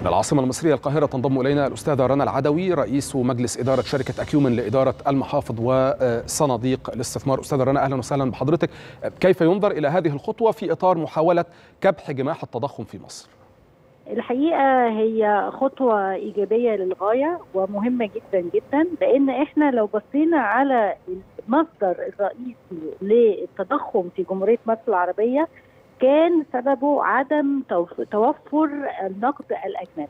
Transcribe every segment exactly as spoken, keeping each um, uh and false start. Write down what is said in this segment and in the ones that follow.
من العاصمة المصرية القاهرة تنضم إلينا الأستاذة رنا العدوي رئيس مجلس إدارة شركة أكيومن لإدارة المحافظ وصناديق الاستثمار. أستاذة رنا أهلا وسهلا بحضرتك. كيف ينظر إلى هذه الخطوة في إطار محاولة كبح جماح التضخم في مصر؟ الحقيقة هي خطوة إيجابية للغاية ومهمة جدا جدا، لأن إحنا لو بصينا على المصدر الرئيسي للتضخم في جمهورية مصر العربية كان سببه عدم توفر النقد الأجنبي.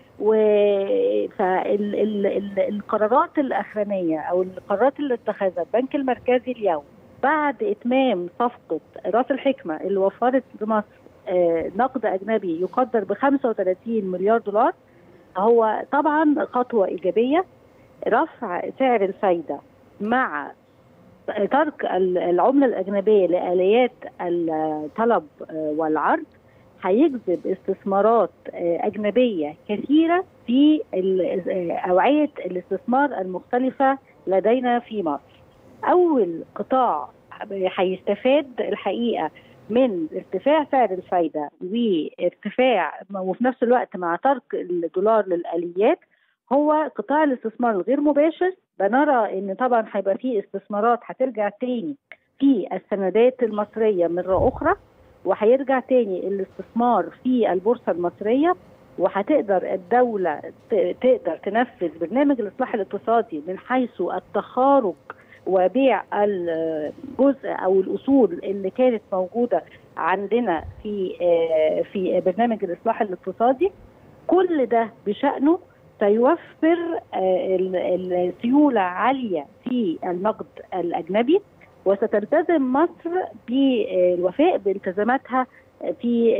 فالقرارات الأخرانية أو القرارات اللي اتخذها البنك المركزي اليوم بعد إتمام صفقة رأس الحكمة اللي وفرت لمصر نقد أجنبي يقدر ب خمسة وثلاثين مليار دولار، هو طبعا خطوة إيجابية. رفع سعر الفايدة مع ترك العملة الأجنبية لآليات الطلب والعرض هيجذب استثمارات أجنبية كثيرة في أوعية الاستثمار المختلفة لدينا في مصر. أول قطاع هيستفاد الحقيقة من ارتفاع سعر الفايدة وارتفاع وفي نفس الوقت مع ترك الدولار للآليات هو قطاع الاستثمار الغير مباشر. بنرى ان طبعا هيبقى فيه استثمارات هترجع تاني في السندات المصرية مرة أخرى، وهيرجع تاني الاستثمار في البورصة المصرية، وهتقدر الدولة تقدر تنفذ برنامج الإصلاح الاقتصادي من حيث التخارج وبيع الجزء او الاصول اللي كانت موجوده عندنا في في برنامج الاصلاح الاقتصادي. كل ده بشأنه سيوفر السيوله عاليه في النقد الاجنبي، وستلتزم مصر بالوفاء بالتزاماتها في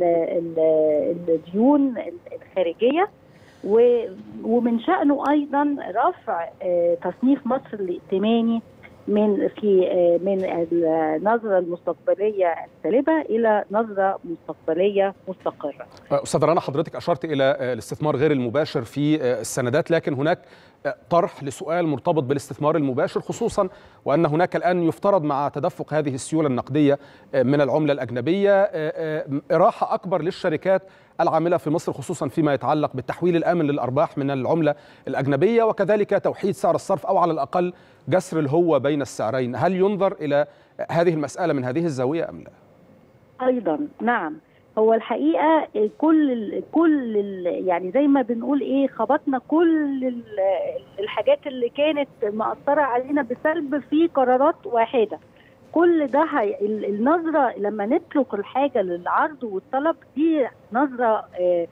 الديون الخارجيه، ومن شأنه أيضا رفع تصنيف مصر الائتماني من في من النظرة المستقبلية السالبة إلى نظرة مستقبلية مستقرة. أستاذ رنا، حضرتك أشرت إلى الاستثمار غير المباشر في السندات، لكن هناك طرح لسؤال مرتبط بالاستثمار المباشر، خصوصا وأن هناك الآن يفترض مع تدفق هذه السيولة النقدية من العملة الأجنبية إراحة أكبر للشركات العاملة في مصر، خصوصا فيما يتعلق بالتحويل الآمن للأرباح من العملة الأجنبية، وكذلك توحيد سعر الصرف أو على الأقل جسر الهوة بين السعرين. هل ينظر إلى هذه المسألة من هذه الزاوية أم لا؟ أيضا نعم، هو الحقيقة كل ال كل ال يعني زي ما بنقول إيه، خبطنا كل الحاجات اللي كانت مأثرة علينا بسلب في قرارات واحدة. كل ده هي النظرة لما نترك الحاجة للعرض والطلب دي نظرة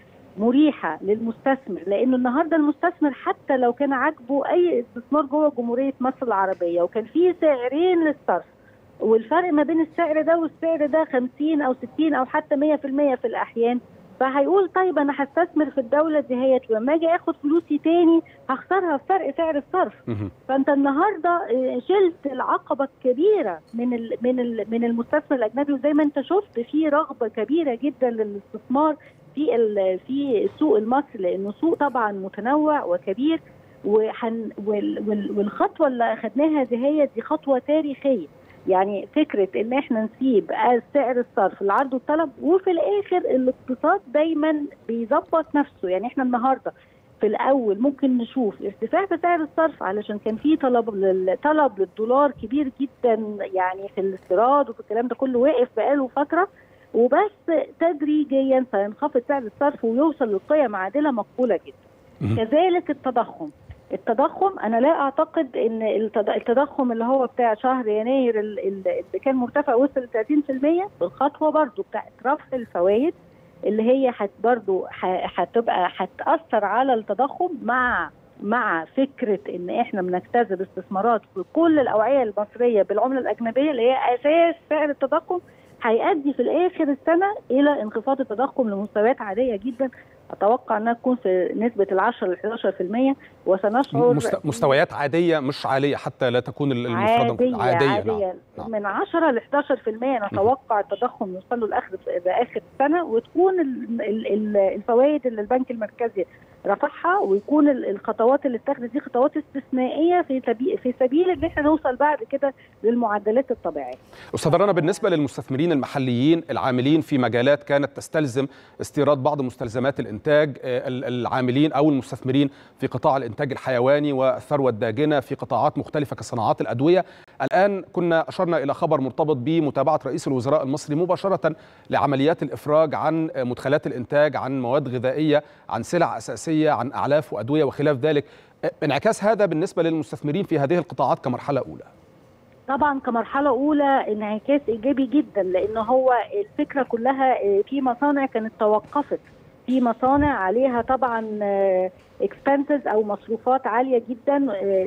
مريحة للمستثمر، لأنه النهاردة المستثمر حتى لو كان عاجبه أي استثمار جوه جمهورية مصر العربية وكان فيه سعرين للصرف، والفرق ما بين السعر ده والسعر ده خمسين أو ستين أو حتى مية في المية في الأحيان، فهيقول طيب أنا هستثمر في الدولة دي هيت، ولما أجي آخد فلوسي تاني هخسرها في فرق سعر الصرف. فأنت النهاردة شلت العقبة الكبيرة من ال من ال من المستثمر الأجنبي، وزي ما أنت شفت في رغبة كبيرة جدا للاستثمار في في السوق المصري، لأنه سوق طبعا متنوع وكبير، وحن والخطوة اللي أخذناها دي هي دي خطوة تاريخية. يعني فكرة ان احنا نسيب سعر الصرف العرض والطلب، وفي الاخر الاقتصاد دايما بيظبط نفسه. يعني احنا النهارده في الاول ممكن نشوف ارتفاع في سعر الصرف علشان كان في طلب طلب للدولار كبير جدا، يعني في الاستيراد وفي الكلام ده كله واقف بقاله فتره، وبس تدريجيا سينخفض سعر الصرف ويوصل لقيم عادله مقبوله جدا. كذلك التضخم التضخم انا لا اعتقد ان التضخم اللي هو بتاع شهر يناير اللي كان مرتفع وصل ثلاثين في المية بالخطوه برضو بتاعت رفع الفوائد اللي هي حت برضو هتبقى هتاثر على التضخم، مع مع فكره ان احنا بنجتذب استثمارات في كل الاوعيه المصريه بالعمله الاجنبيه اللي هي اساس سعر التضخم، هيؤدي في الاخر السنه الى انخفاض التضخم لمستويات عاديه جدا. اتوقع انها تكون في نسبه العشرة لحداشر في المية، وسنشعر مستويات عاديه مش عاليه حتى لا تكون المفردة عاديه عاديه, عادية. نعم. من عشرة لحداشر في المية نتوقع التضخم يوصل له لاخر لاخر السنه، وتكون الفوائد اللي البنك المركزي رفعها، ويكون الخطوات اللي اتخذت دي خطوات استثنائيه في سبيل في سبيل ان احنا نوصل بعد كده للمعدلات الطبيعيه. استاذ رنا، بالنسبه للمستثمرين المحليين العاملين في مجالات كانت تستلزم استيراد بعض مستلزمات الانتاج الانتاج العاملين او المستثمرين في قطاع الانتاج الحيواني والثروه الداجنه في قطاعات مختلفه كصناعات الادويه. الان كنا اشرنا الى خبر مرتبط بمتابعه رئيس الوزراء المصري مباشره لعمليات الافراج عن مدخلات الانتاج، عن مواد غذائيه، عن سلع اساسيه، عن اعلاف وادويه وخلاف ذلك. انعكاس هذا بالنسبه للمستثمرين في هذه القطاعات كمرحله اولى؟ طبعا كمرحله اولى انعكاس ايجابي جدا، لان هو الفكره كلها في مصانع كانت توقفت، في مصانع عليها طبعا اكسبنسز او مصروفات عاليه جدا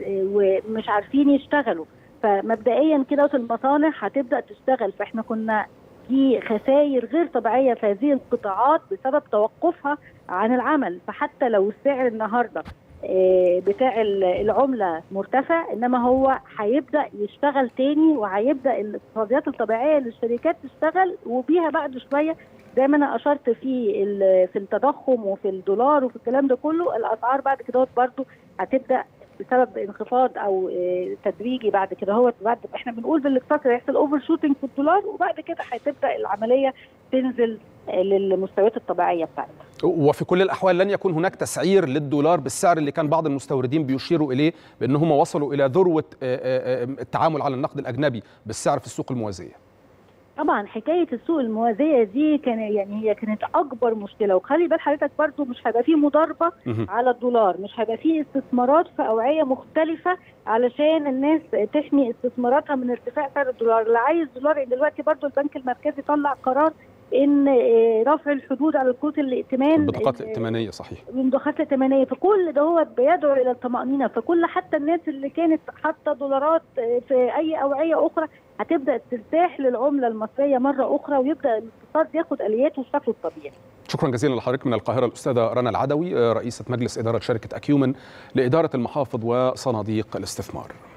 ومش عارفين يشتغلوا، فمبدئيا كده المصانع هتبدا تشتغل. فاحنا كنا في خسائر غير طبيعيه في هذه القطاعات بسبب توقفها عن العمل. فحتى لو السعر النهارده بتاع العمله مرتفع، انما هو هيبدا يشتغل تاني، وهيبدا الاقتصاديات الطبيعيه للشركات تشتغل، وبيها بعد شويه زي ما انا اشرت في في التضخم وفي الدولار وفي الكلام ده كله، الاسعار بعد كده برضه هتبدا بسبب انخفاض او تدريجي بعد كده. هو بعد احنا بنقول بالاقتصاد هيحصل اوفر شوتنج في الدولار، وبعد كده هتبدا العمليه تنزل للمستويات الطبيعيه بتاعتها. وفي كل الاحوال لن يكون هناك تسعير للدولار بالسعر اللي كان بعض المستوردين بيشيروا اليه بانهم وصلوا الى ذروه التعامل على النقد الاجنبي بالسعر في السوق الموازيه. طبعا حكايه السوق الموازيه دي كان يعني هي كانت اكبر مشكله، وخلي بال حضرتك برضو مش هيبقى فيه مضاربه على الدولار، مش هيبقى فيه استثمارات في اوعيه مختلفه علشان الناس تحمي استثماراتها من ارتفاع سعر الدولار. اللي عايز دولار دلوقتي برضو البنك المركزي طلع قرار ان رفع الحدود على الكروت الائتمان، البطاقات الائتمانيه، صحيح، البطاقات الائتمانيه، فكل ده هو بيدعو الى الطمانينه. فكل حتى الناس اللي كانت حاطه دولارات في اي اوعيه اخرى هتبدا ترتاح للعمله المصريه مره اخرى، ويبدا الاقتصاد ياخد الياته بشكله الطبيعي. شكرا جزيلا لحضرتك من القاهره الاستاذه رنا العدوي، رئيسه مجلس اداره شركه اكيومن لاداره المحافظ وصناديق الاستثمار.